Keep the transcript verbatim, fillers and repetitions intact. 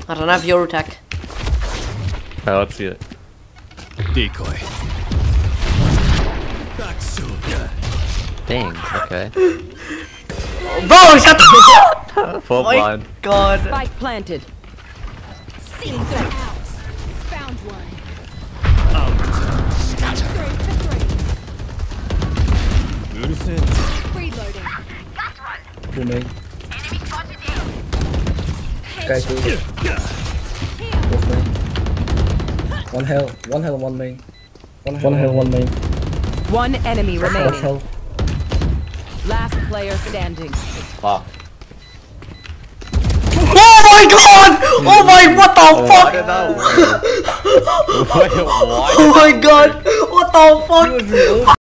I don't have your attack. Alright, let's see it. Decoy. Dang, okay. Bro, shut the Full Oh my blind. god. Spike planted. Seeing them out. Found one. Out. Three for three. Reloading. Two main. Sky two. Both main. One hell. One hell, one main. One hell, one, hell, one main. One enemy One remaining. hell. Last player standing. Fuck. Oh my god! Oh my, what the Oh, I fuck? don't know. Wait, what? Oh my god! What the fuck?